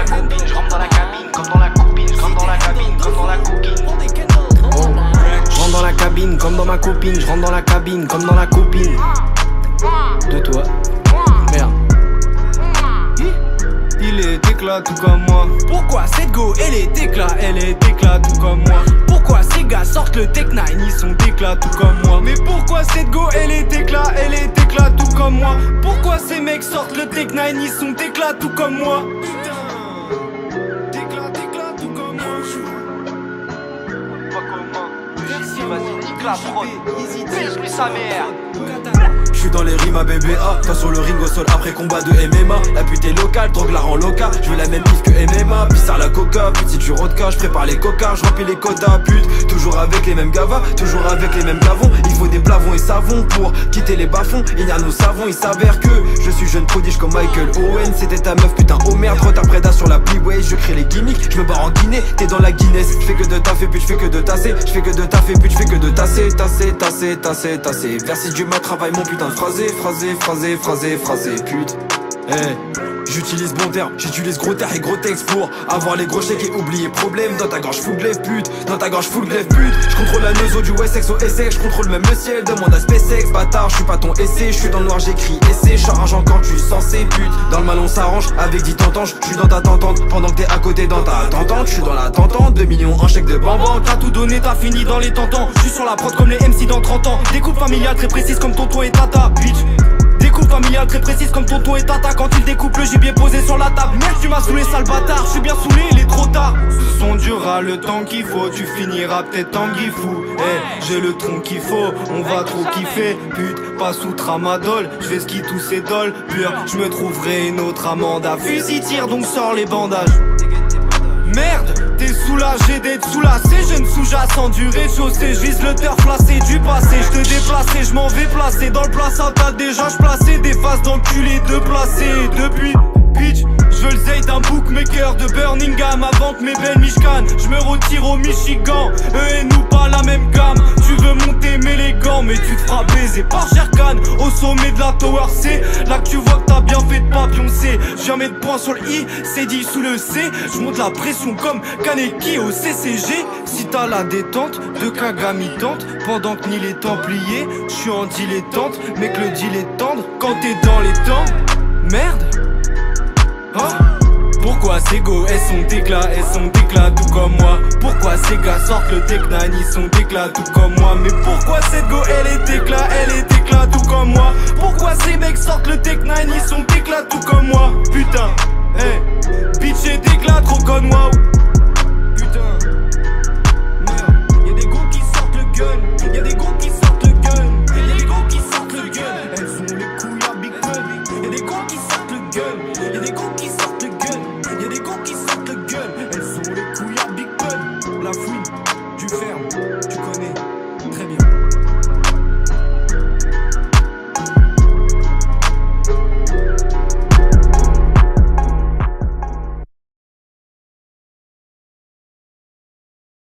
la copine, je rentre dans la cabine, comme dans la copine, je rentre dans la cabine, comme dans la coquine. Je rentre dans la cabine comme dans ma copine, je rentre dans la cabine comme dans la copine de toi. Merde. Il est éclat tout comme moi. Pourquoi cette go elle est éclat tout comme moi? Pourquoi ces gars sortent le Tech 9, ils sont éclat tout comme moi? Mais pourquoi cette go elle est éclat tout comme moi? Pourquoi ces mecs sortent le Tech 9, ils sont éclat tout comme moi? Putain, t'éclat tout comme moi. Pas comment. Ici, vas-y, nique la prod. Pèse-lui sa mère. J'suis dans les rimes à BBA, toi sur le ring au sol après combat de MMA. La pute est locale, drogue la rend loca. J'veux la même piste que MMA, pissard la coca. Pute si tu rodka, j'prépare les coca, j'remplis les quotas. Pute, toujours avec les mêmes gavas, toujours avec les mêmes gavons. Il faut des plavons et savons pour quitter les bas-fonds. Il y a nos savons, il s'avère que je suis jeune prodige comme Michael Owen. C'était ta meuf, putain, oh merde, retard préda sur la Playway. Je crée les gimmicks, j'me barre en Guinée, t'es dans la Guinness. J'fais que de taffer, pute, j'fais que de tasser. J'fais que de taffer, pute, j'fais que de tasser. Vers 6 du mat, travaille mon putain de phrasé, pute. Hey. J'utilise bon terme, j'utilise gros terre et gros texte pour avoir les gros chèques et oublier problème. Dans ta gorge full glaive pute, dans ta gorge full glaive pute. J'contrôle la neuzo du Wessex au SX, j'contrôle même le ciel, demande à SpaceX. Bâtard, j'suis pas ton essai, j'suis dans le noir, j'écris essai. J'arrange quand tu censé pute. Dans le mal on s'arrange, avec 10 tentants, j'suis dans ta tentante. Pendant que t'es à côté dans ta tentante, j'suis dans la tentante. 2 millions en chèque de bambam. T'as tout donné, t'as fini dans les tentants. J'suis sur la prod comme les MC dans 30 ans. Découpe familiale très précise comme tonton et tata, bitch. Découpe familiale très précise comme tonton et tata. Quand il découpe le gibier posé sur la table. Mec tu m'as saoulé sale bâtard, je suis bien saoulé, il est trop tard. Ce son durera le temps qu'il faut, tu finiras peut-être en guifou. J'ai le tronc qu'il faut, on va trop kiffer. Pute, pas sous tramadol, je fais ce qui tous ces dols. Pur, je me trouverai une autre amende à fusil tire donc sors les bandages. Merde, t'es soulagé d'être soulacé, je ne sous-jasse en du rez-de-chaussée. Je vise le turf placé du passé, je te déplacer, je m'en vais placer. Dans le placenta déjà je plaçais des faces d'enculés de placer. Depuis, bitch, je veux le zay d'un bookmaker de Birmingham avant que mes belles Mishkan. Je me retire au Michigan, eux et nous pas la même gamme. Tu veux monter mais les gants, mais tu te feras baiser par Sherkan. Au sommet de la Tower C, là que tu vois que t'as bien fait de pas pioncer. Je viens mettre point sur le I, c'est dit sous le C. Je monte la pression comme Kaneki au CCG. Si t'as la détente de Kagami tente, pendant que ni les Templiers, je suis en dilettante. Mais que le deal est tendre quand t'es dans les temps. Merde. Pourquoi ces go elles sont éclat tout comme moi? Pourquoi ces gars sortent le Tech 9, ils sont éclat tout comme moi? Mais pourquoi cette go elle est éclat tout comme moi? Pourquoi ces mecs sortent le Tech 9, ils sont éclat tout comme moi? Putain.